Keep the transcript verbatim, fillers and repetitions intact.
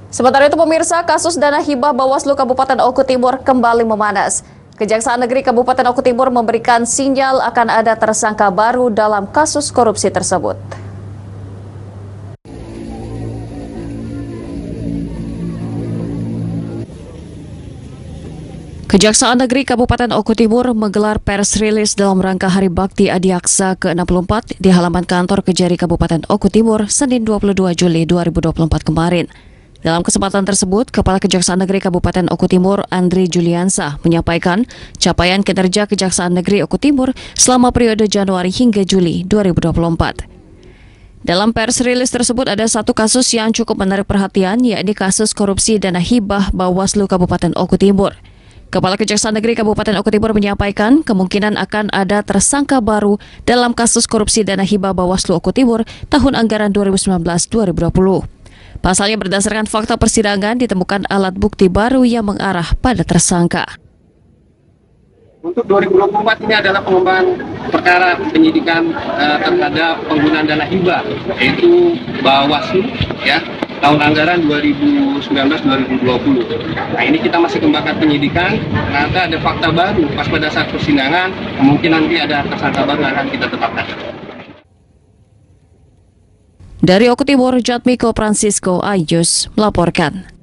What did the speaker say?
Sementara itu pemirsa, kasus dana hibah Bawaslu Kabupaten Oku Timur kembali memanas. Kejaksaan Negeri Kabupaten Oku Timur memberikan sinyal akan ada tersangka baru dalam kasus korupsi tersebut. Kejaksaan Negeri Kabupaten Oku Timur menggelar pers rilis dalam rangka Hari Bakti Adiaksa ke enam puluh empat di halaman kantor Kejari Kabupaten Oku Timur, Senin dua puluh dua Juli dua ribu dua puluh empat kemarin. Dalam kesempatan tersebut, Kepala Kejaksaan Negeri Kabupaten Oku Timur, Andri Juliansa, menyampaikan capaian kinerja Kejaksaan Negeri Oku Timur selama periode Januari hingga Juli dua ribu dua puluh empat. Dalam pers rilis tersebut ada satu kasus yang cukup menarik perhatian, yakni kasus korupsi dana hibah Bawaslu Kabupaten Oku Timur. Kepala Kejaksaan Negeri Kabupaten Oku Timur menyampaikan kemungkinan akan ada tersangka baru dalam kasus korupsi dana hibah Bawaslu Oku Timur tahun anggaran dua ribu sembilan belas dua ribu dua puluh. Pasalnya berdasarkan fakta persidangan ditemukan alat bukti baru yang mengarah pada tersangka. Untuk dua ribu dua puluh empat ini adalah pengembangan perkara penyidikan uh, terhadap penggunaan dana hibah, yaitu Bawaslu ya, tahun anggaran dua ribu sembilan belas dua ribu dua puluh. Nah, ini kita masih kembangkan penyidikan, ternyata ada fakta baru pas pada saat persidangan, kemungkinan nanti ada tersangka baru akan kita tetapkan. Dari Oku Timur, Jatmiko Francisco Ayus melaporkan.